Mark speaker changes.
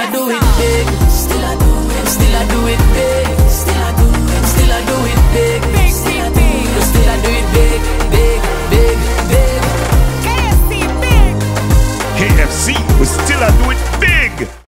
Speaker 1: I do it big. Still I do it. Still I do it big. Still I do it. Still I do it big. Still I do it. Still I do it big, big, big, big.
Speaker 2: KFC big.
Speaker 3: KFC, we still a do it big.